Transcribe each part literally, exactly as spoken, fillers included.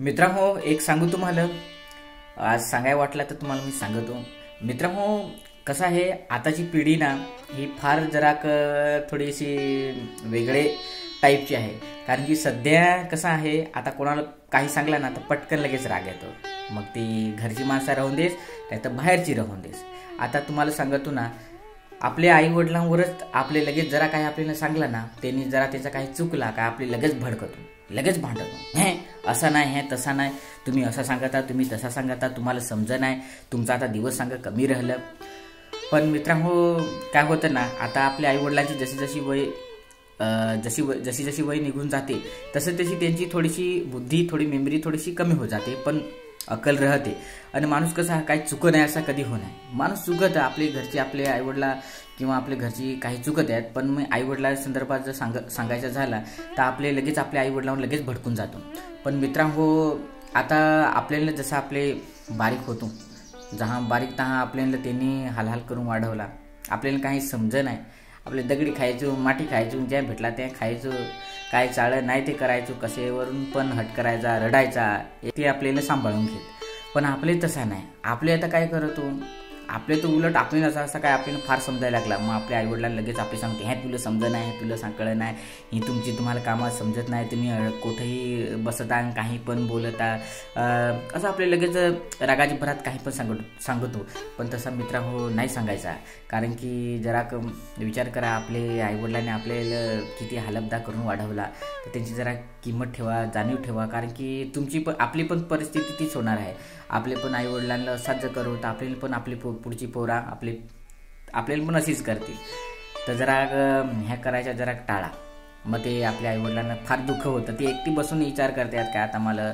मित्रांनो, एक सांगू तुम्हाला, आज सांगाय वाटला तर तुम्हाला मी सांगतो. मित्रांनो, कसं आहे, आताची पिढी ना ही फार जरा थोडीशी वेगळे टाईपची आहे. कारण की सध्या कसं आहे, आता कोणाला काही सांगलं ना तर पटकन लगेच राग येतो. मग ती घरची माणसं राहून देस नाही तर बाहेरची राहून देस. आता तुम्हाला सांगतो ना, आपल्या आई वडिलांवरच आपले लगेच जरा काही आपल्याला सांगलं ना, त्यांनी जरा त्याचा काही चुकला का आपले लगेच भडकतो, लगेच भांडतो. हे असं नाही, हे तसा नाही, तुम्ही असं सांगता, तुम्ही तसा सांगता, तुम्हाला समज नाही, तुमचा आता दिवस सांग कमी राहिलं. पण मित्रांनो, काय होतं ना, आता आपल्या आईवडिलांची जशी जशी वय जशी जशी जशी वय निघून जाते तसं तशी त्यांची थोडीशी बुद्धी, थोडी मेमरी थोडीशी कमी होत जाते, पण अक्कल राहते. आणि माणूस कसा काही चुक नाही असा कधी हो नाही. माणूस चुकत, आपले घरचे आपले आईवडिला किंवा आपल्या घरची काही चुकत आहेत, पण मग आईवडिला संदर्भात जर सांग सांगायचं झालं तर आपले लगेच आपल्या आईवडिलांवर लगेच भडकून जातो. पण मित्रांनो, आता आपल्याला जसं आपले बारीक होतो, जहां बारीक तहा आपल्याला त्यांनी हालहाल करून वाढवला, आपल्याला काही समज नाही, आपले दगडी खायचो, माठी खायचो, ज्या भेटला त्या खायचो, काय चाळं नाही ते करायचो, कसेवरून पण हट करायचा, रडायचा, ते आपल्याला सांभाळून घेत. पण आपले तसा नाही. आपले आता काय करतो, आपले तर उलट आपल्याला असं असं काय आपल्याला फार समजायला लागला, मग आपल्या आईवडिलांना लगेच आपले सांगते, हे तुला समज नाही, हे तुला सांगलं नाही, ही तुमची तुम्हाला कामात समजत नाही, तुम्ही कुठेही बसता काही पण बोलता, असं आपले लगेच रागाची भरात काही पण सांगतो सांगतो पण तसा मित्रांनो नाही सांगायचा. कारण की जरा क विचार करा, आपले आईवडिलांनी आपल्याला किती हालपदा करून वाढवला, तर त्यांची जरा किंमत ठेवा, जाणीव ठेवा. कारण की तुमची पण आपली पण परिस्थिती तीच होणार आहे. आपले पण आईवडिलांना साध्य करू तर आपल्याला पण आपली पुढची पोरा आपली आपल्याला पण अशीच करतील. तर जरा ह्या करायच्या जरा टाळा. मग ते आपल्या आईवडिलांना फार दुःख होतं. ते एकटी बसून विचार करतात काय आता मला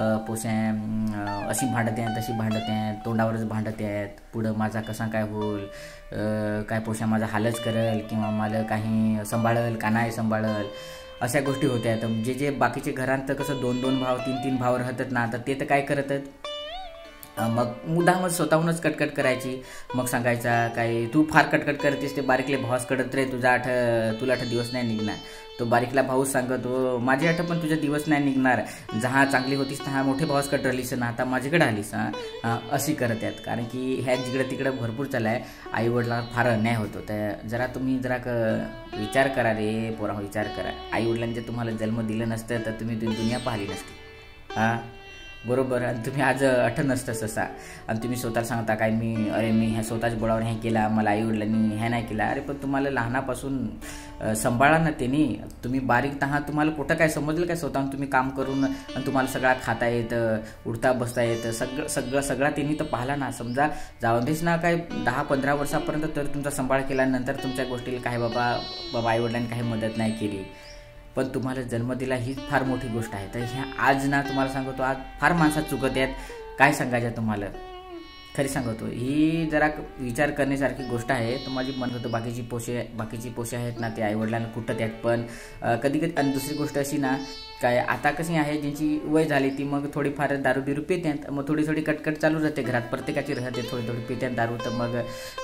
पोस्या अशी भांडत आहेत, तशी भांडत आहेत, तोंडावरच भांडत आहेत, पुढं माझा कसा काय होईल, काय पोस्या माझा हालच करेल किंवा मला काही सांभाळेल का नाही सांभाळेल, अशा गोष्टी होत्या. तर जे जे बाकीचे घरांत कसं दोन दोन भाव तीन तीन भाव राहतात ना, तर ते तर काय करतात, मग मुद्दामच स्वतःहूनच कटकट करायची. मग सांगायचा काय तू फार कटकट करतेस, ते बारीकले भाऊस कडत रे, तुझा आठ तुला आठ दिवस नाही निघणार. तो बारीकला भाऊस सांगतो, माझे आठ पण तुझा दिवस नाही निघणार, जहा चांगली होतीस तहा मोठे भाऊस कट राहिलीस ना, आता माझ्याकडे आलीस हां, अशी करत आहेत. कारण की ह्या जिकडं तिकडं भरपूर चालाय, आईवडिलांना फार अन्याय होतो. तर जरा तुम्ही जरा क विचार करा रे पोरा, विचार करा. आईवडिलांनी जर तुम्हाला जन्म दिलं नसतं तर तुम्ही दुनिया पाहिली नसती. हां बरोबर. आणि तुम्ही आज अठ नसतं ससा, आणि तुम्ही स्वतःला सांगता काय मी अरे मी ह्या स्वतःच बोलावर हे केला, मला आईवडिलांनी हे नाही केला. अरे पण तुम्हाला लहानापासून सांभाळा ना त्यांनी. तुम्ही बारीक तहा, तुम्हाला कुठं काय समजलं काय स्वतःहून तुम्ही काम करून, आणि तुम्हाला सगळा खाता येतं, उठता बसता येतं, सगळं सगळं सगळा त्यांनी तर पाहिला ना. समजा जाऊन देस ना काय दहा पंधरा वर्षापर्यंत तर तुमचा सांभाळ केल्यानंतर तुमच्या गोष्टीला काय बाबा बाबा आईवडिलांनी काही मदत नाही केली, पण तुम्हाला जन्म दिला ही फार मोठी गोष्ट आहे. तर ह्या आज ना तुम्हाला सांगतो, आज फार माणसात चुकत आहेत. काय सांगायचं तुम्हाला, खरी सांगतो, ही जरा विचार करण्यासारखी गोष्ट आहे. तर माझी म्हणत होतं बाकीची पोषे बाकीची पोषे आहेत ना, ते आईवडिलांना कुठत आहेत. पण कधी कधी, आणि दुसरी गोष्ट अशी ना, काय आता कशी आहे, ज्यांची वय झाली ती मग थोडीफार दारू बिरू पित्यात, मग थोडी थोडी कटकट चालू राहते घरात, प्रत्येकाची राहते थोडी थोडी पित्यात दारू. तर मग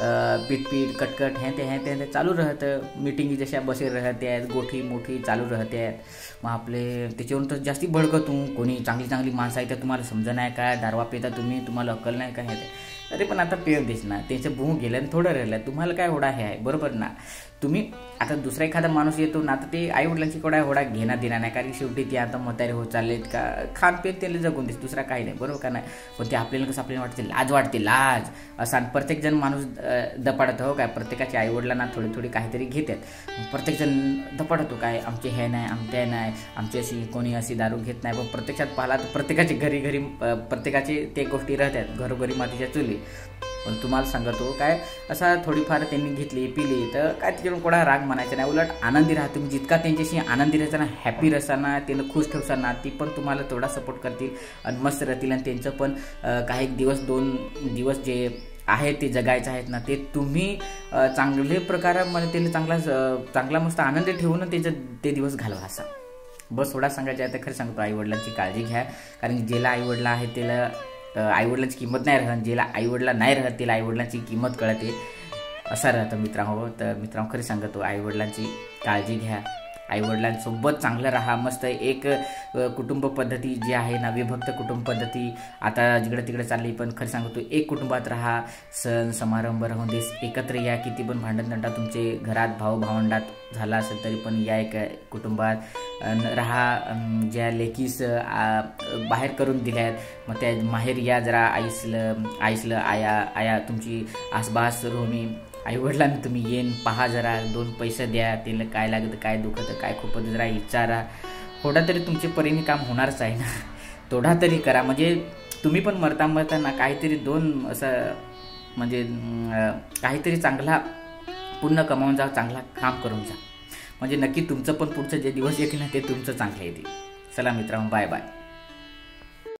पीठ पीठ कटकट हे ते हे ते चालू राहतं. मिटिंगी जशा बसे राहते आहेत, गोठी मोठी चालू राहते आहेत. मग आपले त्याच्यावरून तर जास्ती भडकतो. कोणी चांगली चांगली माणसं आहे तर तुम्हाला समजा नाही काय, दारवा पिता तुम्ही, तुम्हाला अक्कल नाही काय हे. अरे पण आता पेव देस ना, त्यांचं बुं गेलं आणि थोडं राहिलं, तुम्हाला काय होडा हे आहे, बरोबर ना. तुम्ही आता दुसरा एखादा माणूस येतो ना, तर ते आईवडिलांची कोणा होडा घेणं देणार नाही. कारण शेवटी ते आता म्हातारे होत चाललेत का, खान पेत त्याला जगून देस, दुसरा काही नाही, बरोबर का नाही. पण ते आपल्याला कसं आपल्याला वाटते, लाज वाटते, लाज असं. आणि प्रत्येकजण माणूस दपाडत हो काय, प्रत्येकाच्या आईवडिलांना थोडी थोडी काहीतरी घेतात. प्रत्येकजण दपाडतो काय, आमचे हे नाही, आमचे नाही, आमची अशी कोणी अशी दारू घेत नाही. पण प्रत्यक्षात पाहिला तर प्रत्येकाचे घरी घरी प्रत्येकाचे ते गोष्टी राहतात, घरोघरी मातीच्या चुली. पण तुम्हाला सांगतो काय, असा थोडीफार त्यांनी घेतली पिली तर काय त्याच्याकडून कोणा राग म्हणायचा नाही, उलट आनंदी राहा. तुम्ही जितका त्यांच्याशी आनंदी राहायचा ना, हॅपी राहताना, त्यांना खुश ठेवताना, ती पण तुम्हाला तेवढा सपोर्ट करतील आणि मस्त राहतील. आणि त्यांचं पण काही दिवस दोन दिवस जे आहे ते जगायचं आहेत ना, ते तुम्ही चांगले प्रकारामध्ये त्यांनी चांगला चांगला मस्त आनंद ठेवून त्याचं ते दिवस घालवा. असा बस थोडा सांगायचं आहे. तर खरं सांगतो, आईवडिलांची काळजी घ्या. कारण ज्याला आईवडिला आहे त्याला आईवडिलांची किंमत नाही राहत, ज्याला आईवडिला नाही राहत त्याला आईवडिलांची किंमत कळते, असं राहतं मित्रांनो. तर मित्रांनो खरी सांगतो, आईवडिलांची काळजी घ्या. आईवडिलांसोबत चांगलं राहा. मस्त एक कुटुंब पद्धती जी आहे ना, विभक्त कुटुंब पद्धती आता जिकडे तिकडे चालली, पण खरं सांगतो एक कुटुंबात राहा. सण समारंभ राहून दे, एकत्र या. किती पण भांडण तुमचे घरात भाऊ भावंडात झाला असेल तरी पण या एक कुटुंबात राहा. ज्या लेकीस बाहेर करून दिल्यात मग त्या माहेर या जरा. आईसलं आईसलं आया आया तुमची आसपास रोमी आईवडिलांना तुम्ही येईन पहा, जरा दोन पैसे द्या, तिला काय लागतं काय दुखतं काय खूपच जरा विचारा. थोडा तरी तुमचे परीने काम होणारच आहे ना, थोडा तरी करा. म्हणजे तुम्ही पण मरता मरताना काहीतरी दोन असं म्हणजे काहीतरी चांगला पुण्य कमावून जा, चांगला काम करून जा. म्हणजे नक्की तुमचं पण पुढचं जे दिवस येतील ना ते तुमचं चांगलं येतील. चला मित्रांनो, बाय बाय.